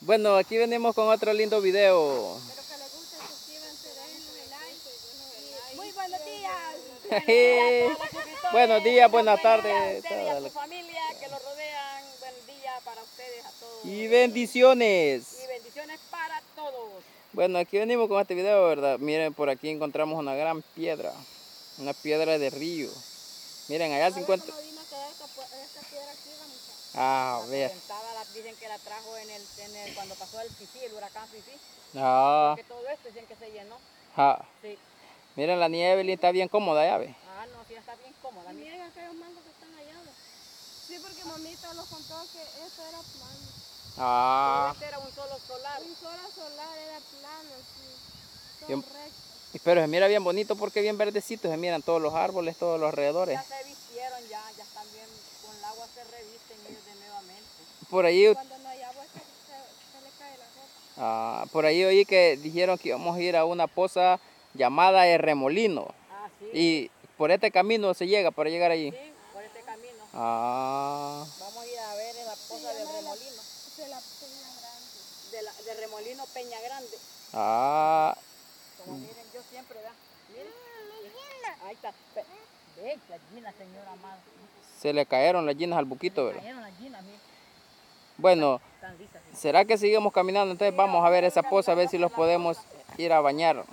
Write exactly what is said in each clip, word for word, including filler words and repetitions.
Bueno, aquí venimos con otro lindo video. Espero que les guste, suscríbanse, déjenos el like. Muy buenos días. Buenos días, buenas tardes. Ustedes y a su familia que los rodean. Buen día para ustedes a todos. Y bendiciones. Y bendiciones para todos. Bueno, aquí venimos con este video, ¿verdad? Miren, por aquí encontramos una gran piedra. Una piedra de río. Miren, allá se encuentra... Ah, a ver. La, dicen que la trajo en el, en el, cuando pasó el Fifi, el huracán Fifi. Ah. Porque todo esto dicen que se llenó. Ah. Sí. Miren, la niña Evelyn está bien cómoda, ya ve. Ah, no, sí, está bien cómoda. Y miren aquellos mangos que están allá. Sí, porque mamita nos contó que eso era plano. Ah. Este era un solo solar. Un solo solar, era plano, sí. Bien, recto. pero se mira bien bonito porque bien verdecito, se miran todos los árboles, todos los alrededores. Ya se vistieron, ya, ya están bien, con el agua se revisten ellos de nuevamente. Por ahí... Cuando no hay agua se, se, se le cae la ropa. Ah, por ahí oí que dijeron que íbamos a ir a una poza llamada El Remolino. Ah, sí. Y por este camino se llega para llegar allí. Sí, por este camino. Ah. Vamos a ir a ver en la poza sí, del la, Remolino. De la Peña Grande. De la, de Remolino Peña Grande. Ah. Como miren, yo siempre, ¿verdad? Miren. Mm, ahí está. Ve, la gina, señora amada. Se le cayeron las ginas al buquito, ¿verdad? Se cayeron las ginas, miren. Bueno, Tan lisas, sí. ¿será que seguimos caminando? Entonces vamos a ver esa poza, a ver si los podemos ir a bañar.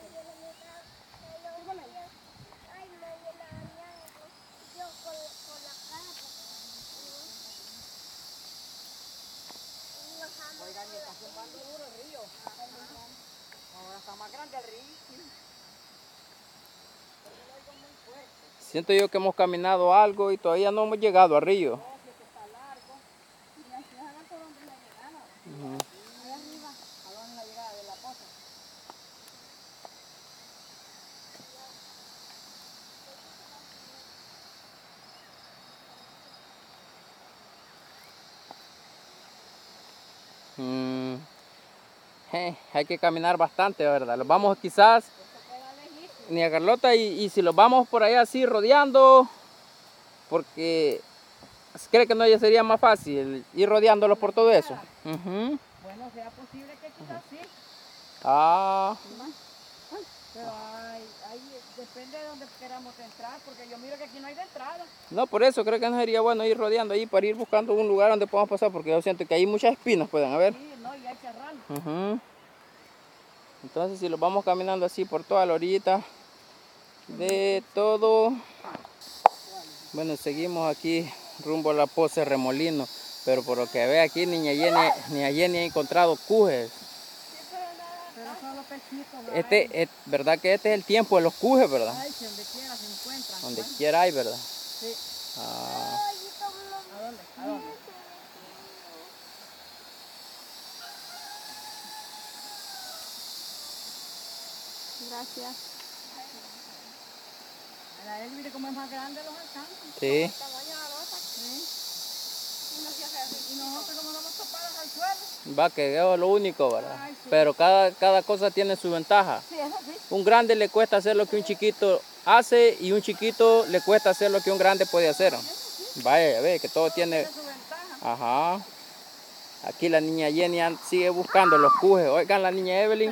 Oigan, y está zumbando duro el río. Ahora está más grande el río. Siento yo que hemos caminado algo y todavía no hemos llegado al río. No, si este está largo. Y la ciudad por donde la llegada. Uh-huh. Allá arriba. ¿A dónde es la llegada de la poza? Mm. Eh, hay que caminar bastante, ¿verdad? Los vamos quizás, ni a Carlota, y, y si los vamos por allá así rodeando, porque cree que no ya sería más fácil ir rodeándolos por todo eso. Uh-huh. Bueno, sea posible que quizás sí. Ah. Pero ahí, ahí depende de donde queramos entrar, porque yo miro que aquí no hay de entrada. No, por eso creo que no sería bueno ir rodeando ahí para ir buscando un lugar donde podamos pasar, porque yo siento que hay muchas espinas, pueden haber. Sí, no, y hay charral. Uh-huh. Entonces si los vamos caminando así por toda la orillita de todo, bueno, seguimos aquí rumbo a la poza de Remolino, pero por lo que ve aquí niña Jenny, niña Jenny ha encontrado cujes. Pero son los pechitos, ¿verdad? Este, es, ¿verdad que este es el tiempo de los cujes, verdad? Ay, que donde quiera se encuentran. Donde ¿no? quiera hay, ¿verdad? Sí. Ah. ¿A dónde? ¿A dónde? Gracias. La él mire cómo es más grande los alcances. Sí. El tamaño de la rota. Sí. Y no se hace así. Y nosotros como vamos tapadas al suelo. Va, que es lo único, ¿verdad? Ay, sí. Pero cada, cada cosa tiene su ventaja. Sí, eso sí. Un grande le cuesta hacer lo que un chiquito hace y un chiquito le cuesta hacer lo que un grande puede hacer. Vaya, ya ve que todo tiene... Tiene su ventaja. Ajá. Aquí la niña Jenny sigue buscando los cujes. Oigan, la niña Evelyn.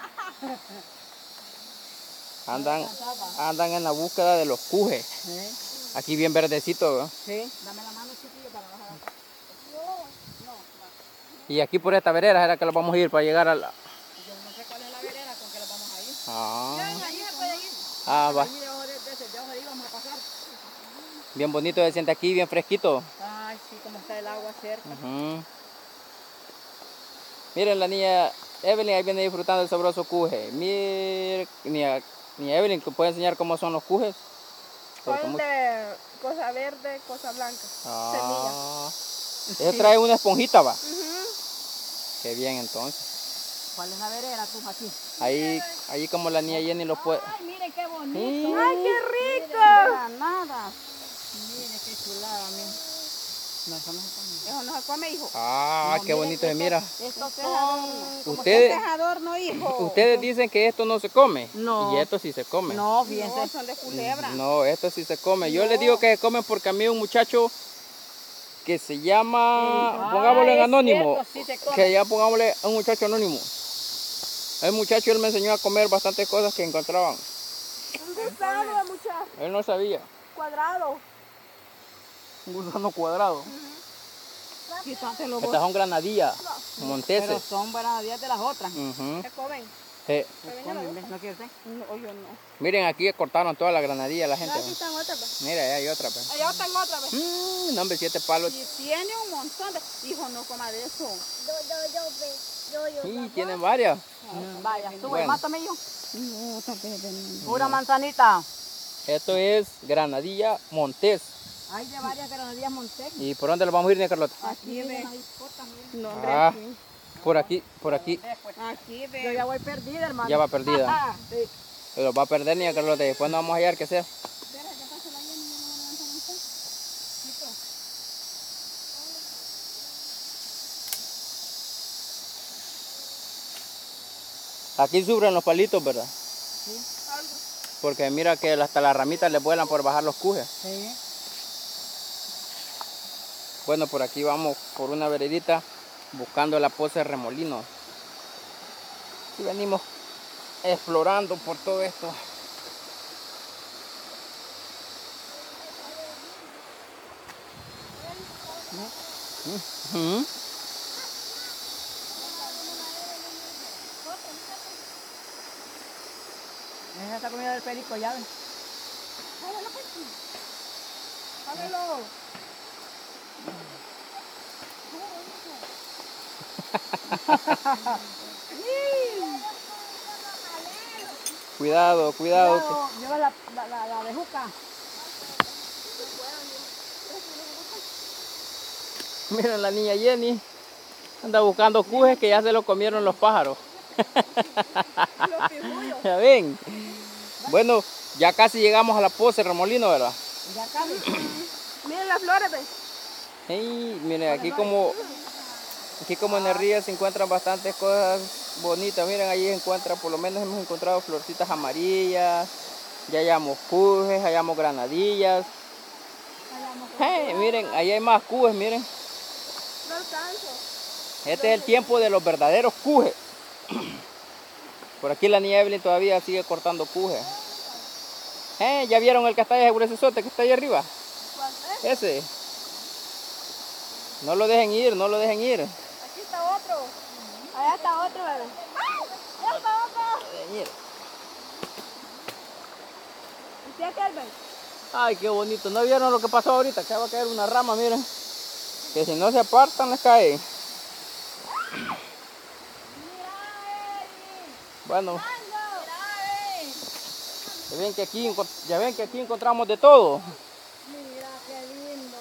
Andan, andan en la búsqueda de los cujes. Sí. Aquí bien verdecito, ¿verdad? Sí. Dame la mano, chiquillo, para bajar. No, no. Y aquí por esta vereda era que lo vamos a ir para llegar a la... Yo no sé cuál es la vereda con que lo vamos a ir. Ah, Miren, allí se puede ir. ah va. Allí debajo de, de ese, debajo de ahí vamos a pasar. Bien bonito se siente aquí, bien fresquito. Ay, sí, como está el agua cerca. Uh-huh. Miren la niña Evelyn ahí viene disfrutando del sabroso cuje. Miren, niña, niña Evelyn, ¿te puede enseñar cómo son los cujes? Son de cosa verde, cosa blanca. Ah, ese trae una esponjita, va. Semilla. Qué bien entonces. ¿Cuál es la vereda tú aquí? Ahí, ahí como la niña Jenny lo puede. Ay, miren qué bonito. Sí. ¡Ay, qué rico! Miren, nada. Miren qué chulada, miren. No, eso no se come. Eso no se come, hijo. Ah, No, qué miren, bonito se estos- mira. Estos Este son... como Ustedes- este es adorno, hijo. Ustedes dicen que esto no se come. No. Y esto sí se come. No, No, fíjense. son de culebra. No, esto sí se come. Yo No. les digo que se comen porque a mí un muchacho que se llama, Ah, pongámosle en es anónimo, cierto, sí se come. que ya pongámosle a un muchacho anónimo. El muchacho, él me enseñó a comer bastantes cosas que encontraban. Un gusano, muchacho. Él no sabía. Cuadrado. Un gusano cuadrado. Quítatelo vos. Estas son granadillas, Pero monteses. son granadillas de las otras. Ujú. Se comen. Sí. Pero Comen, no, ¿ves? ¿No quieres? no, yo no. Miren, aquí cortaron toda la granadilla la gente. Aquí ¿no? están otras, pues. Mira, ahí hay otra. Pues. Allá están otras, pues. Mm, no, hombre, siete palos. Y tiene un montón de... Hijo, no coma de eso. Yo, yo, yo, ve. Yo, yo, Sí, tienen varias. Mm, vaya, sube, Bueno. mátame yo. No, tal vez de Pura manzanita. Esto es granadilla montés. Hay de varias granadillas montés. ¿Y por dónde lo vamos a ir, doña Carlota? Aquí ve. No, hombre, Ah, aquí. por aquí, por aquí. Aquí Yo ve. ya voy perdida, hermano. Ya va perdida. Ah, sí. Pero va a perder, doña Carlota, y después no vamos a hallar qué sea. Aquí sufren los palitos, ¿verdad? Sí. Porque mira que hasta las ramitas les vuelan por bajar los cujes. Sí. Bueno, por aquí vamos por una veredita buscando la poza de remolino. Y venimos explorando por todo esto. Ujú. Es esta comida del perico, ya ven. Hágalo. Cuidado, cuidado. que- Cuidado, lleva la, la, la, la de juca. Miren la niña Jenny. Anda buscando cujes que ya se lo comieron los pájaros. Los pijullos. Ya ven. Bueno, ya casi llegamos a la poza de remolino, ¿verdad? Ya cabe. Miren las flores, ve. Hey, miren, aquí como, aquí como en el río se encuentran bastantes cosas bonitas. Miren, allí se encuentra, por lo menos hemos encontrado florcitas amarillas. Ya hallamos cujes, hallamos granadillas. Hey, miren, ahí hay más cujes, miren. No alcanzo. Este es el tiempo de los verdaderos cujes. Por aquí la niña Evelyn todavía sigue cortando cujes. Eh, ¿ya vieron el que está ahí, ese sote que está ahí arriba? ¿Cuál es? Ese. No lo dejen ir, no lo dejen ir. Aquí está otro. Allá está otro, bebé. Allá está otro. No dejen ir. ¿Y aquel, ve? Ay, qué bonito. ¿No vieron lo que pasó ahorita? Que va a caer una rama, miren. Que si no se apartan les cae. Bueno, ya ven que aquí, encont- ya ven que aquí encontramos de todo. Mira, qué lindo,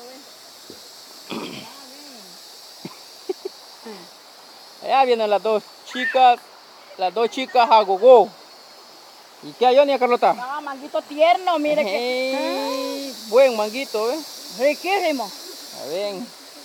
ve. Allá vienen las dos chicas, las dos chicas a gogo. ¿Y qué hay, doña Carlota? Ah, manguito tierno, mire que... Ey, buen manguito, ¿eh? Riquísimo. Ya ven.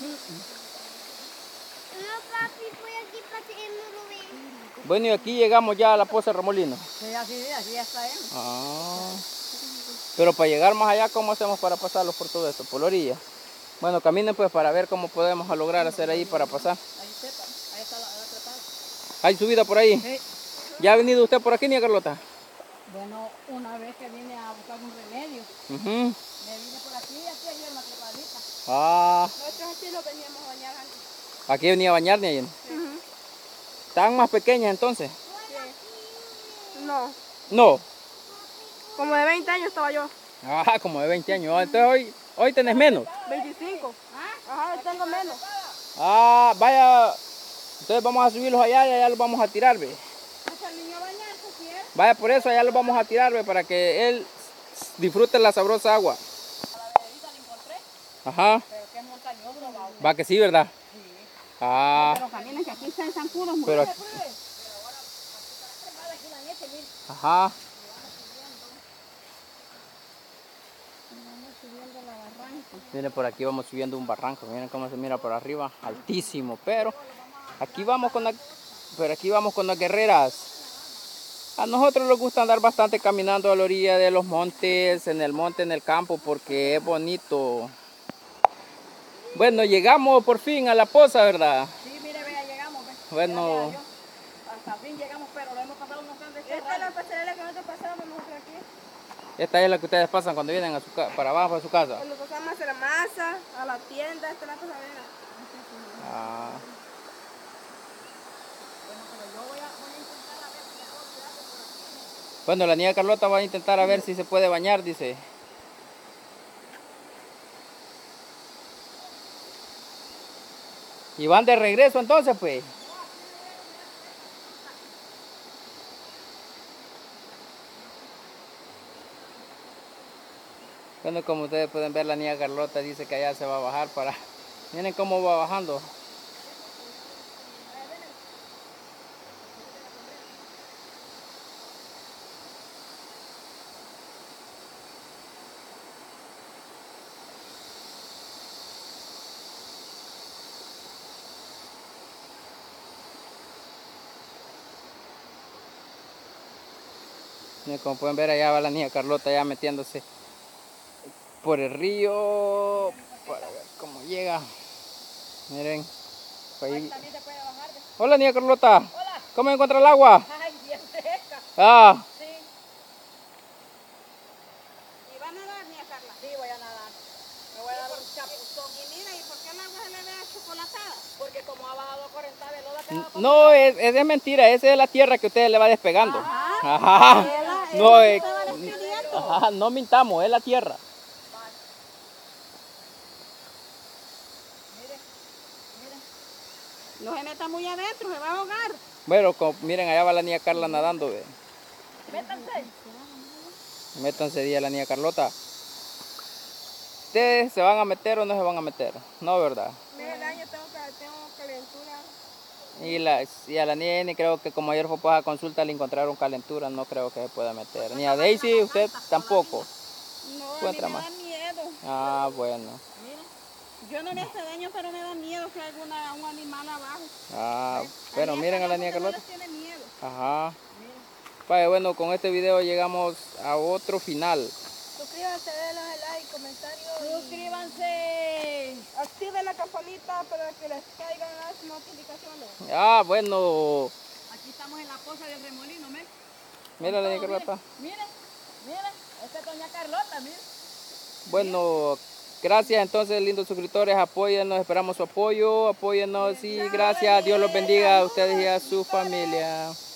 No, papi, fui aquí para que no lo vean. Bueno, y aquí llegamos ya a la poza de remolino. Sí, así, así ya está, ¿eh? Ah. Pero para llegar más allá, ¿cómo hacemos para pasarlos por todo esto? Por la orilla. Bueno, caminen pues para ver cómo podemos lograr hacer ahí para pasar. Ahí está, ahí está la, la trepada. ¿Hay subida por ahí? Sí. ¿Ya ha venido usted por aquí, niña Carlota? Bueno, una vez que vine a buscar un remedio, Ujú. me vine por aquí y aquí había una trepadita. Ah, Nosotros aquí lo veníamos a bañar antes. aquí venía a bañar, niña. ¿Están más pequeñas entonces? Sí. No, No. como de veinte años estaba yo. Ah, como de veinte años. Ah, entonces hoy, hoy tenés menos. veinticinco. Ajá, tengo menos. Ah, vaya. Entonces vamos a subirlos allá y allá los vamos a tirar, ve. Hasta el niño a bañarse, ¿cierto? Vaya por eso, allá los vamos a tirar, ve, para que él disfrute la sabrosa agua. A la veredita la encontré, Ajá. pero que es montañoso, va. Va que sí, ¿verdad? Sí. Ah, Pero caminen que aquí están zancudos, muy pero... Ajá. Miren, por aquí vamos subiendo un barranco. Miren cómo se mira por arriba, altísimo. Pero aquí vamos con la, pero aquí vamos con las guerreras. A nosotros nos gusta andar bastante caminando a la orilla de los montes, en el monte, en el campo, porque es bonito. Bueno, llegamos por fin a la poza, ¿verdad? Sí, mire, vea, llegamos. Ve. Bueno. Gracias a Dios. Hasta fin llegamos, pero lo hemos pasado unos grandes Esta es la pasarela que nosotros pasamos nosotros aquí. Esta es la que ustedes pasan cuando vienen a su ca- para abajo de su casa. Cuando pasamos a hacer masa, a la tienda, esta es la pasarela. Ah. Bueno, la niña Carlota va a intentar a ver si se puede bañar, dice. Y van de regreso entonces, pues. Bueno, como ustedes pueden ver, la niña Carlota dice que allá se va a bajar para... Miren cómo va bajando. Miren, como pueden ver, allá va la niña Carlota ya metiéndose por el río para ver cómo llega. Miren. Ahí. También se puede bajar. ¿Ve? Hola, niña Carlota. Hola. ¿Cómo encuentra el agua? Ay, bien seca. Ah, Sí. ¿Y va a nadar, niña Carla? Sí, voy a nadar. Me voy a dar un chapuzón. Y mira, ¿y por qué el agua se le ve chocolatada? Porque como ha bajado cuarenta de loda, quedado como... no, es, es de mentira. Esa es la tierra que ustedes le va despegando. Ajá. Ajá. Ela- No, ela es, se va despidiendo. ajá, no mintamos, es la tierra. Mire, mire. No se meta muy adentro, se va a ahogar. Bueno, como- miren, allá va la niña Carla nadando. Ve. Métanse. Métanse, día la niña Carlota. ¿Ustedes se van a meter o no se van a meter? No, ¿verdad? Mira, el año tengo, ca- tengo calentura. Y, la, y a la niña Jenny creo que como ayer fue pues, a consulta le encontraron calentura, no creo que se pueda meter. Ni a Daisy, usted tampoco. No, a mí Encuentra me más. da miedo. Ah, bueno. Yo no me hace daño, pero me da miedo que haya una, un animal abajo. Ah, bueno, miren a la niña Carlota. Carlota. Tiene miedo. Ajá. Vaya, bueno, con este video llegamos a otro final. Suscríbanse, denle like, comentarios. Suscríbanse. Activen la campanita para que les caigan las notificaciones. Ah, bueno. Aquí estamos en la poza del remolino, ¿me? Mira la niña Carlota. Mire, mire, esta es doña Carlota, mire. Bueno, gracias entonces, lindos suscriptores. Apóyennos, esperamos su apoyo. Apóyennos y gracias. Dios los bendiga a ustedes y a su familia.